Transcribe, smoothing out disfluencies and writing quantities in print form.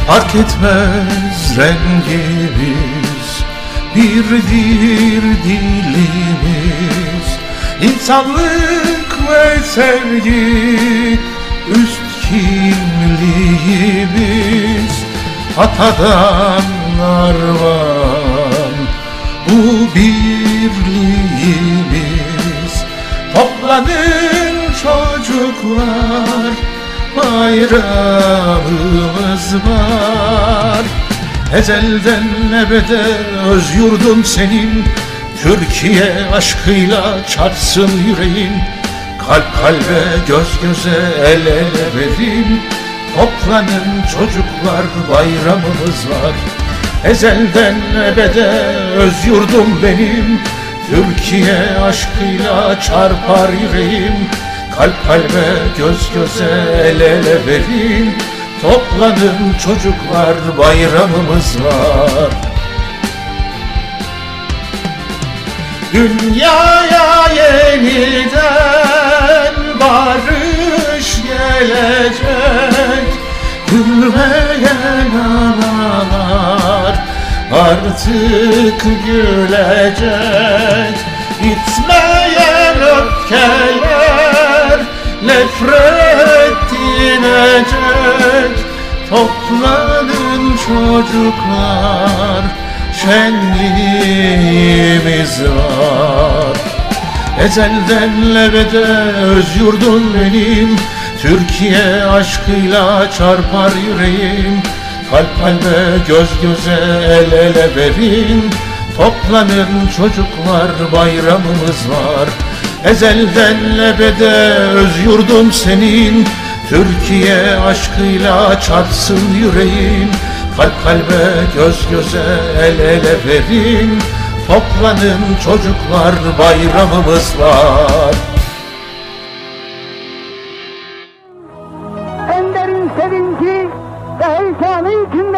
Fark etmez rengimiz, birdir dilimiz. İnsanlık ve sevgi üst kimliğimiz. Atadan arvan bu birliğimiz. Toplanın çocuklar, bayrağımız var. Ezelden ebede öz yurdun senin, Türkiye aşkıyla çarpsın yüreğin. Kalp kalbe göz göze el ele verin. Toplanın çocuklar, bayramımız var. Ezelden ebede öz yurdum benim, Türkiye aşkıyla çarpar yüreğim. Kalp kalbe göz göze el ele verin. Toplanın çocuklar, bayramımız var. Dünyaya yeniden barış gelecek. Gülmeyen analar artık gülecek. Gitmeyen öfkeler nefret dinecek. Toplanın çocuklar, şenliğimiz var. Ezelden ebede öz yurdun benim, Türkiye aşkıyla çarpar yüreğim. Kalp kalbe göz göze el ele verin. Toplanın çocuklar, bayramımız var. Ezelden ebede öz yurdum senin, Türkiye aşkıyla çarpsın yüreğin. Kalp kalbe göz göze el ele verin. Toplanın çocuklar, bayramımız var. Ender'in sevinci ve heyecanı için